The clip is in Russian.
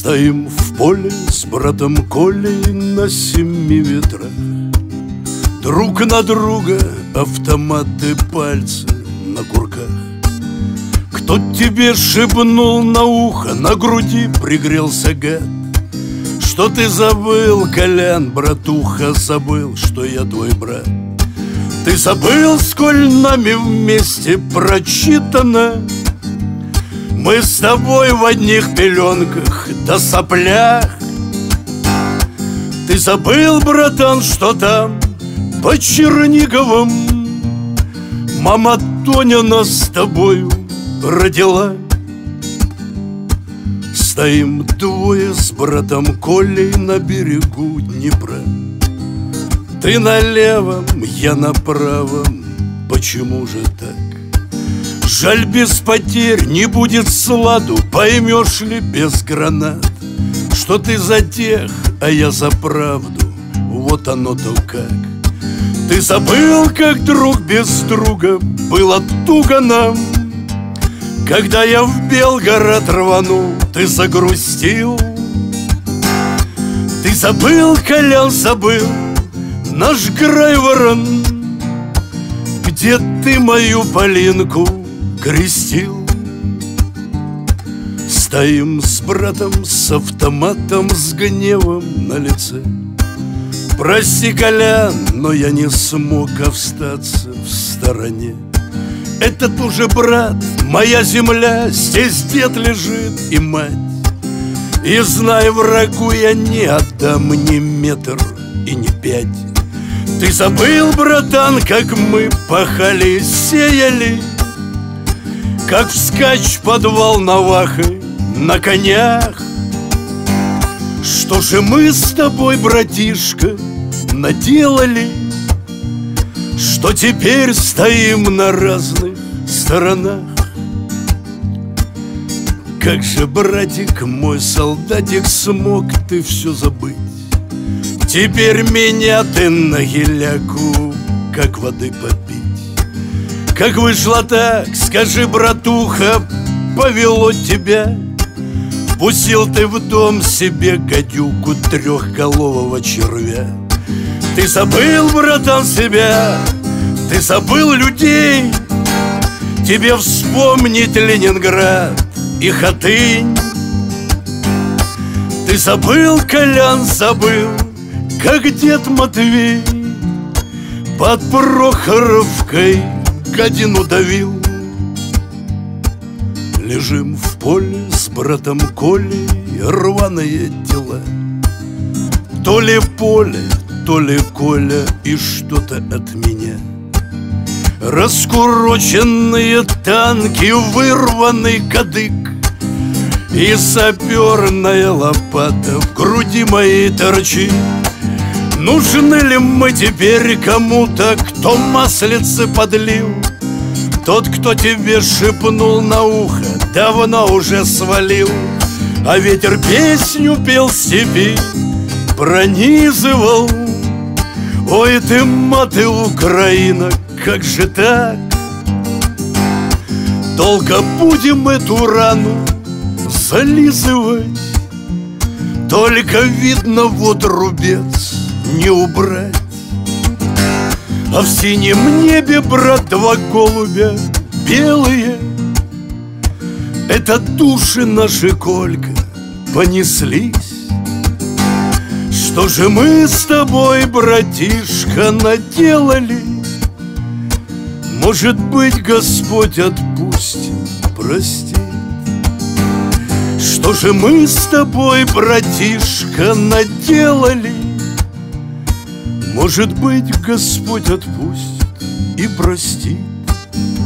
Стоим в поле с братом Колей на 7 ветрах. Друг на друга автоматы, пальцы на курках. Кто тебе шепнул на ухо, на груди пригрелся гад? Что ты забыл, Колян, братуха, забыл, что я твой брат? Ты забыл, сколь нами вместе прочитано? Мы с тобой в одних пеленках да соплях. Ты забыл, братан, что там по Черниговым мама Тоня нас с тобою родила? Стоим двое с братом Колей на берегу Днепра. Ты на левом, я на правом, почему же так? Жаль, без потерь не будет сладу, поймешь ли без гранат, что ты за тех, а я за правду, вот оно-то как. Ты забыл, как друг без друга было туго нам. Когда я в Белгород рванул, ты загрустил. Ты забыл, Колян, забыл наш Грайворон, где ты мою Полинку крестил. Стоим с братом с автоматом, с гневом на лице. Прости, Колян, но я не смог остаться в стороне. Этот уже брат, моя земля, здесь дед лежит и мать. И знай, врагу я не отдам ни метр и ни 5. Ты забыл, братан, как мы пахали, сеяли, как вскачь под Волновахой на конях. Что же мы с тобой, братишка, наделали, что теперь стоим на разных сторонах? Как же, братик мой, солдатик, смог ты все забыть? Теперь меня ты на геляку как воды попить. Как вышло так, скажи, братуха, повело тебя? Пустил ты в дом себе гадюку, трехголового червя. Ты забыл, братан, себя, ты забыл людей. Тебе вспомнить Ленинград и Хатынь. Ты забыл, Колян, забыл, как дед Матвей под Прохоровкой гадину давил. Лежим в поле с братом Колей, рваные дела. То ли поле, то ли Коля и что-то от меня. Раскуроченные танки, вырванный кадык и саперная лопата в груди моей торчит. Нужны ли мы теперь кому-то, кто маслице подлил? Тот, кто тебе шепнул на ухо, давно уже свалил. А ветер песню пел в степи, пронизывал. Ой ты, маты, Украина, как же так? Долго будем эту рану зализывать? Только видно, вот рубец не убрать. А в синем небе, брат, два голубя белые. Это души наши, Колька, понеслись. Что же мы с тобой, братишка, наделали? Может быть, Господь отпустит, простит. Что же мы с тобой, братишка, наделали? Может быть, Господь отпустит и простит.